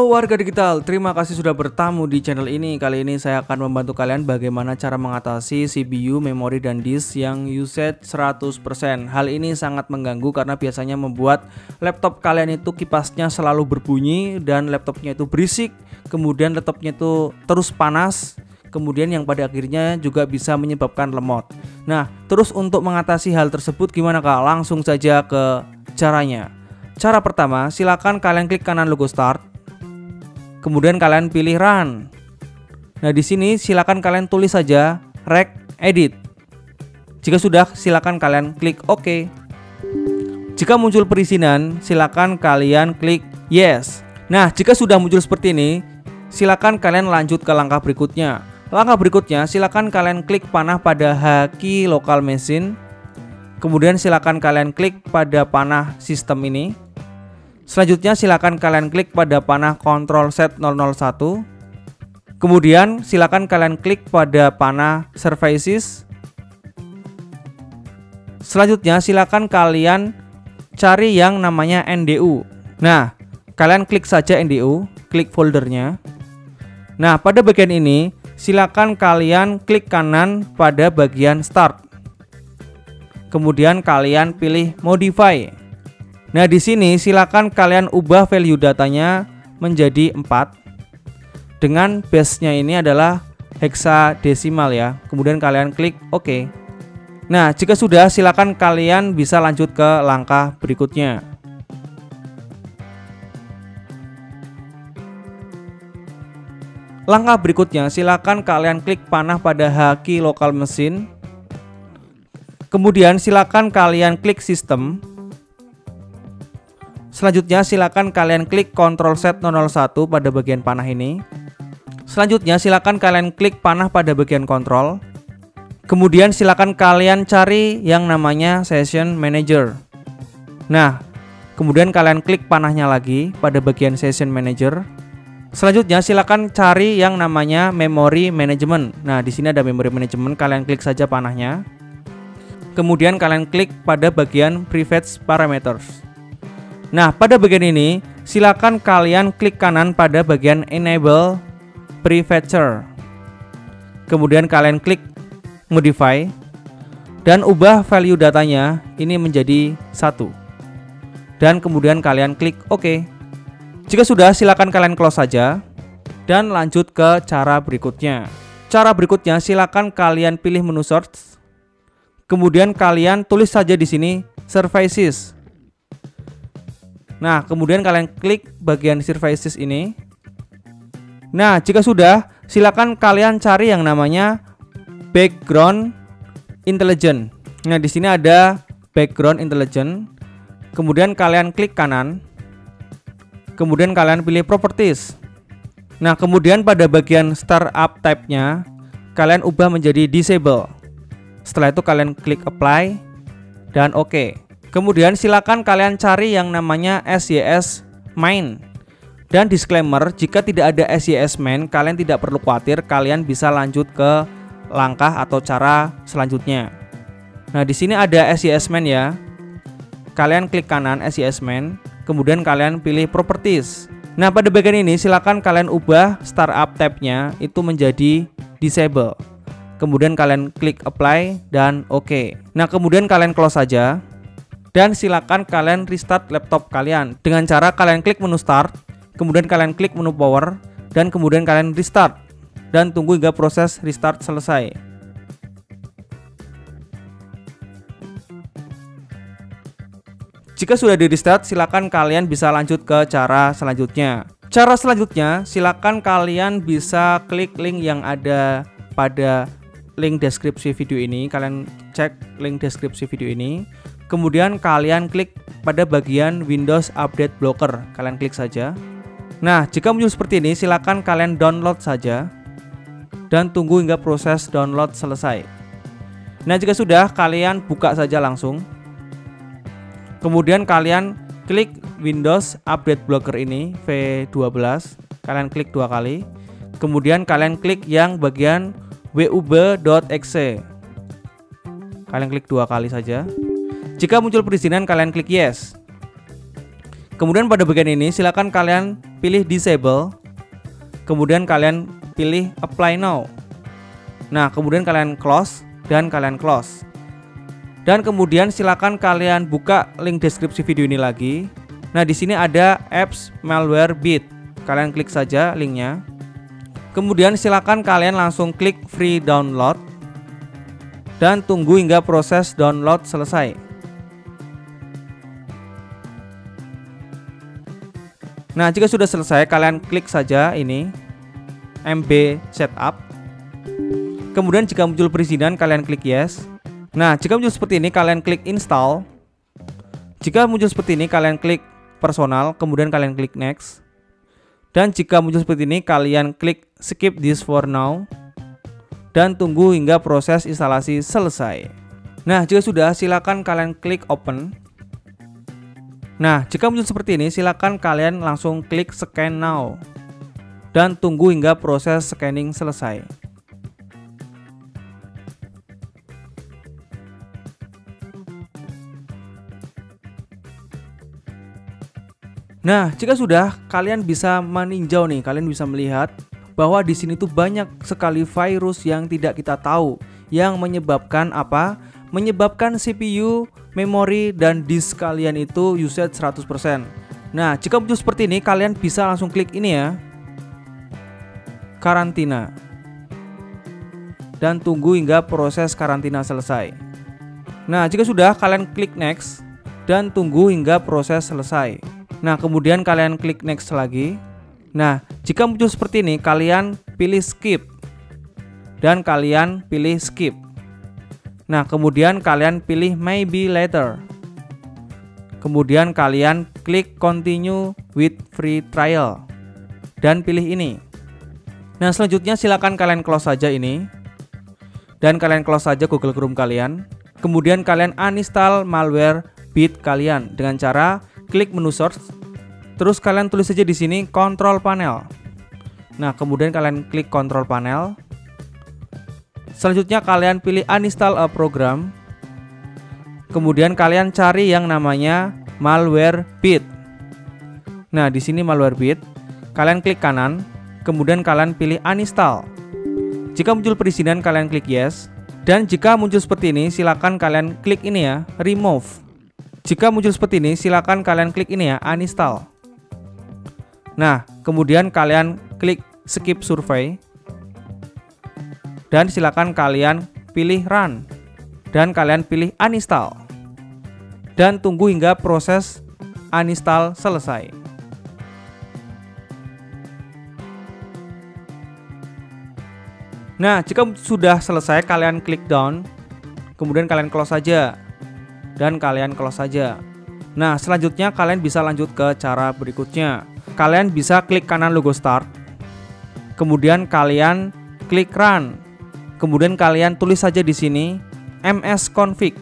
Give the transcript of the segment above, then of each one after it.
Halo warga digital, terima kasih sudah bertamu di channel ini. Kali ini saya akan membantu kalian bagaimana cara mengatasi CPU, memori, dan disk yang usage 100%. Hal ini sangat mengganggu karena biasanya membuat laptop kalian itu kipasnya selalu berbunyi dan laptopnya itu berisik. Kemudian laptopnya itu terus panas. Kemudian yang pada akhirnya juga bisa menyebabkan lemot. Nah, terus untuk mengatasi hal tersebut gimana kak? Langsung saja ke caranya. Cara pertama, silakan kalian klik kanan logo start. Kemudian kalian pilih run. Nah, di sini silakan kalian tulis saja rec edit. Jika sudah, silakan kalian klik OK. Jika muncul perizinan, silakan kalian klik yes. Nah, jika sudah muncul seperti ini, silakan kalian lanjut ke langkah berikutnya. Langkah berikutnya, silakan kalian klik panah pada haki local machine. Kemudian silakan kalian klik pada panah sistem ini. Selanjutnya silakan kalian klik pada panah Control Set 001. Kemudian silakan kalian klik pada panah Services. Selanjutnya silakan kalian cari yang namanya NDU. Nah, kalian klik saja NDU, klik foldernya. Nah, pada bagian ini silakan kalian klik kanan pada bagian Start. Kemudian kalian pilih Modify. Nah, di sini silakan kalian ubah value datanya menjadi 4. Dengan base-nya ini adalah hexadesimal ya. Kemudian kalian klik OK. Nah, jika sudah, silakan kalian bisa lanjut ke langkah berikutnya. Langkah berikutnya, silakan kalian klik panah pada haki local machine. Kemudian silakan kalian klik sistem. Selanjutnya silakan kalian klik Control Set 001 pada bagian panah ini. Selanjutnya silakan kalian klik panah pada bagian kontrol. Kemudian silakan kalian cari yang namanya Session Manager. Nah, kemudian kalian klik panahnya lagi pada bagian Session Manager. Selanjutnya silakan cari yang namanya Memory Management. Nah, di sini ada Memory Management, kalian klik saja panahnya. Kemudian kalian klik pada bagian Private Parameters. Nah, pada bagian ini silakan kalian klik kanan pada bagian Enable Prefetcher. Kemudian kalian klik Modify dan ubah value datanya ini menjadi 1. Dan kemudian kalian klik OK. Jika sudah, silakan kalian close saja dan lanjut ke cara berikutnya. Cara berikutnya silakan kalian pilih menu search. Kemudian kalian tulis saja di sini Services. Nah, kemudian kalian klik bagian Services ini. Nah, jika sudah, silakan kalian cari yang namanya Background Intelligence. Nah, di sini ada Background Intelligence. Kemudian kalian klik kanan. Kemudian kalian pilih Properties. Nah, kemudian pada bagian Startup Type-nya kalian ubah menjadi Disable. Setelah itu kalian klik Apply dan OK. Kemudian silakan kalian cari yang namanya SYS Main. Dan disclaimer, jika tidak ada SYS Main, kalian tidak perlu khawatir, kalian bisa lanjut ke langkah atau cara selanjutnya. Nah, di sini ada SYS Main ya. Kalian klik kanan SYS Main, kemudian kalian pilih Properties. Nah, pada bagian ini silakan kalian ubah Startup tab-nya itu menjadi Disable. Kemudian kalian klik Apply dan OK. Nah, kemudian kalian close saja. Dan silakan kalian restart laptop kalian dengan cara kalian klik menu Start, kemudian kalian klik menu Power, dan kemudian kalian restart. Dan tunggu hingga proses restart selesai. Jika sudah di restart, silakan kalian bisa lanjut ke cara selanjutnya. Cara selanjutnya, silakan kalian bisa klik link yang ada pada link deskripsi video ini. Kalian cek link deskripsi video ini. Kemudian kalian klik pada bagian Windows Update Blocker. Kalian klik saja. Nah, jika muncul seperti ini, silakan kalian download saja dan tunggu hingga proses download selesai. Nah, jika sudah, kalian buka saja langsung. Kemudian kalian klik Windows Update Blocker ini V12. Kalian klik 2 kali. Kemudian kalian klik yang bagian wub.exe. Kalian klik 2 kali saja. Jika muncul perizinan, kalian klik yes. kemudian pada bagian ini silakan kalian pilih disable. Kemudian kalian pilih apply now. Nah, kemudian kalian close dan kalian close. Dan kemudian silakan kalian buka link deskripsi video ini lagi. Nah, di sini ada apps Malwarebit. Kalian klik saja linknya. Kemudian silakan kalian langsung klik free download dan tunggu hingga proses download selesai. Nah, jika sudah selesai, kalian klik saja ini MB setup. Kemudian jika muncul perizinan, kalian klik yes. Nah, jika muncul seperti ini, kalian klik install. Jika muncul seperti ini, kalian klik personal, kemudian kalian klik next. Dan jika muncul seperti ini, kalian klik skip this for now dan tunggu hingga proses instalasi selesai. Nah, jika sudah, silakan kalian klik open. Nah, jika muncul seperti ini, silakan kalian langsung klik scan now dan tunggu hingga proses scanning selesai. Nah, jika sudah, kalian bisa meninjau nih, kalian bisa melihat bahwa di sini tuh banyak sekali virus yang tidak kita tahu yang menyebabkan apa? Menyebabkan CPU, memori, dan disk kalian itu usage 100%. Nah, jika muncul seperti ini, kalian bisa langsung klik ini ya, karantina, dan tunggu hingga proses karantina selesai. Nah, jika sudah, kalian klik next dan tunggu hingga proses selesai. Nah, kemudian kalian klik next lagi. Nah, jika muncul seperti ini, kalian pilih skip dan kalian pilih skip. Nah, kemudian kalian pilih maybe later. Kemudian kalian klik continue with free trial dan pilih ini. Nah, selanjutnya silakan kalian close saja ini. Dan kalian close saja Google Chrome kalian. Kemudian kalian uninstall Malwarebit kalian dengan cara klik menu search. Terus kalian tulis saja di sini control panel. Nah, kemudian kalian klik control panel. Selanjutnya kalian pilih uninstall a program. Kemudian kalian cari yang namanya Malwarebit. Nah, di sini Malwarebit. Kalian klik kanan, kemudian kalian pilih uninstall. Jika muncul perizinan, kalian klik yes. Dan jika muncul seperti ini, silakan kalian klik ini ya, remove. Jika muncul seperti ini, silakan kalian klik ini ya, uninstall. Nah, kemudian kalian klik skip survey. Dan silakan kalian pilih run dan kalian pilih uninstall dan tunggu hingga proses uninstall selesai. Nah, jika sudah selesai, kalian klik down, kemudian kalian close saja dan kalian close saja. Nah, selanjutnya kalian bisa lanjut ke cara berikutnya. Kalian bisa klik kanan logo start, kemudian kalian klik run. Kemudian kalian tulis saja di sini msconfig.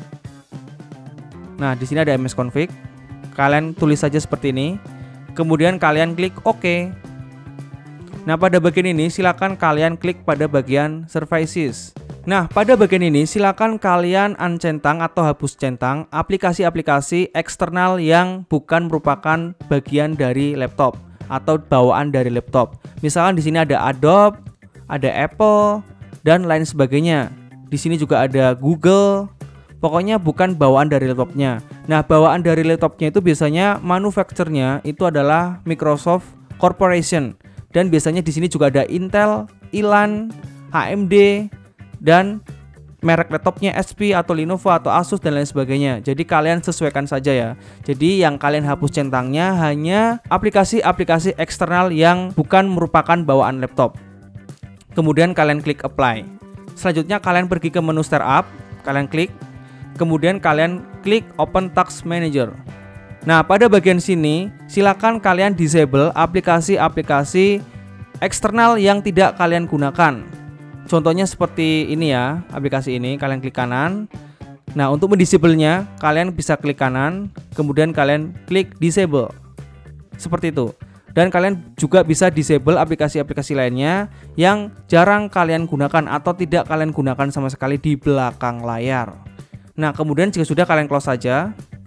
Nah, di sini ada msconfig. Kalian tulis saja seperti ini. Kemudian kalian klik OK. Nah, pada bagian ini silakan kalian klik pada bagian services. Nah, pada bagian ini silakan kalian uncentang atau hapus centang aplikasi-aplikasi eksternal yang bukan merupakan bagian dari laptop atau bawaan dari laptop. Misalkan di sini ada Adobe, ada Apple, dan lain sebagainya. Di sini juga ada Google. Pokoknya bukan bawaan dari laptopnya. Nah, bawaan dari laptopnya itu biasanya manufakturnya itu adalah Microsoft Corporation. Dan biasanya di sini juga ada Intel, Elan, AMD, dan merek laptopnya HP atau Lenovo atau Asus dan lain sebagainya. Jadi kalian sesuaikan saja ya. Jadi yang kalian hapus centangnya hanya aplikasi-aplikasi eksternal yang bukan merupakan bawaan laptop. Kemudian kalian klik apply. Selanjutnya kalian pergi ke menu startup, kalian klik. Kemudian kalian klik open task manager. Nah, pada bagian sini silakan kalian disable aplikasi-aplikasi eksternal yang tidak kalian gunakan. Contohnya seperti ini ya, aplikasi ini kalian klik kanan. Nah, untuk mendisable-nya kalian bisa klik kanan, kemudian kalian klik disable. Seperti itu. Dan kalian juga bisa disable aplikasi-aplikasi lainnya yang jarang kalian gunakan atau tidak kalian gunakan sama sekali di belakang layar. Nah, kemudian jika sudah, kalian close saja.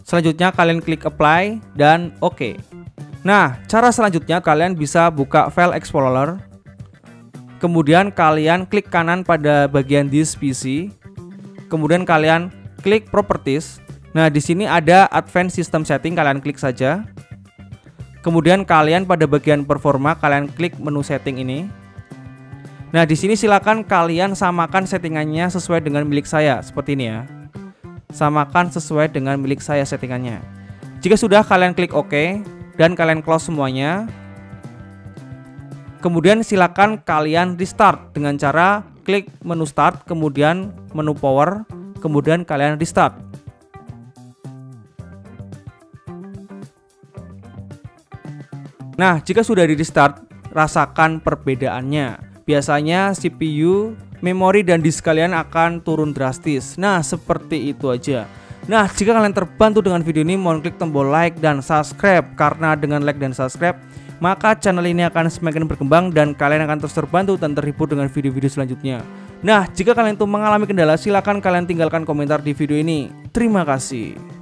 Selanjutnya kalian klik apply dan oke. Nah, cara selanjutnya kalian bisa buka file explorer. Kemudian kalian klik kanan pada bagian this PC. Kemudian kalian klik properties. Nah, di sini ada advanced system setting, kalian klik saja. Kemudian kalian pada bagian performa kalian klik menu setting ini. Nah, di sini silakan kalian samakan settingannya sesuai dengan milik saya seperti ini ya. Samakan sesuai dengan milik saya settingannya. Jika sudah, kalian klik OK dan kalian close semuanya. Kemudian silakan kalian restart dengan cara klik menu start, kemudian menu power, kemudian kalian restart. Nah, jika sudah di restart, rasakan perbedaannya. Biasanya CPU, memori, dan disk kalian akan turun drastis. Nah, seperti itu aja. Nah, jika kalian terbantu dengan video ini, mohon klik tombol like dan subscribe. Karena dengan like dan subscribe, maka channel ini akan semakin berkembang dan kalian akan terus terbantu dan terhibur dengan video-video selanjutnya. Nah, jika kalian itu mengalami kendala, silakan kalian tinggalkan komentar di video ini. Terima kasih.